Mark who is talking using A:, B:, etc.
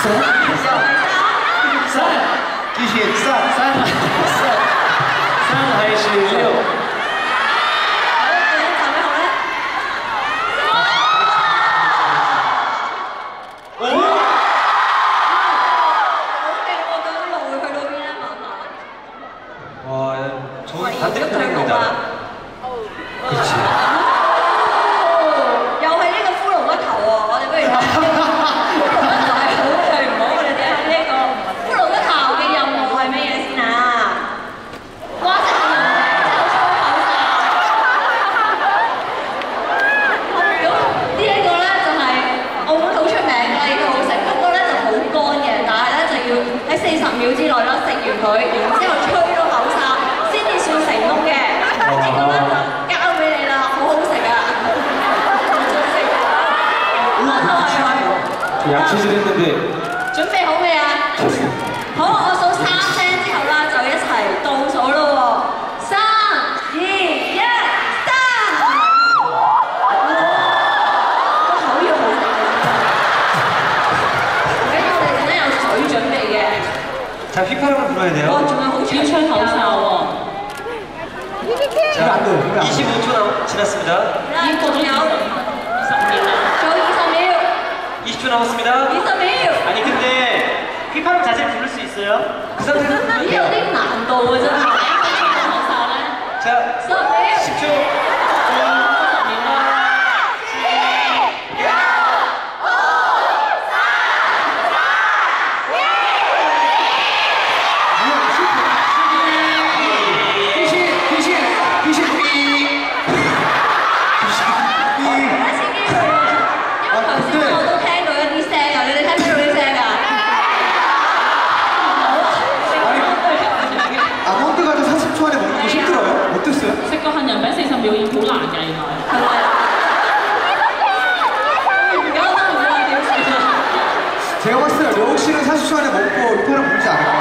A: 继续3还是6？
B: 반대편입니다. 그렇지.
C: 又係呢個骷髏骨頭喎，我哋不如睇骷髏骨頭係好最唔好，我哋睇下呢一個骷髏骨頭嘅任務係乜嘢先啊？哇！真係真係好粗口㗎！咁呢一個咧就係澳門好出名㗎，呢個好食。不過咧就好乾嘅，但係咧就要喺40秒之內啦食完佢，然之後吹到口哨先至算成功嘅。 呢個咧就交俾你啦，好好食啊！準備好未啊？好，我數3聲之後啦，就一齊倒數咯喎！3、2、1，個口要好大。咁我哋陣間有水準備嘅。
B: 자, 휘파람을 불어야 돼요.
C: 哇，仲有好長嘅吹口哨喎！
B: 자, 25초 지났습니다.
C: 仲有20秒，
B: 20초 남았습니다.
C: 20秒。
B: 아니 근데 휘파람 자세를 부를 수 있어요? 그 상태는
C: 有啲難度嘅真係。
B: 자,
C: 10秒。
B: 10초.
D: 食個杏仁餅40秒已經好難㗎，原來。係咪？
C: 而家都唔知點算。
A: 제가 봤을 때 려욱 씨는 40초 안에 먹고 6회를 부르지 않을까?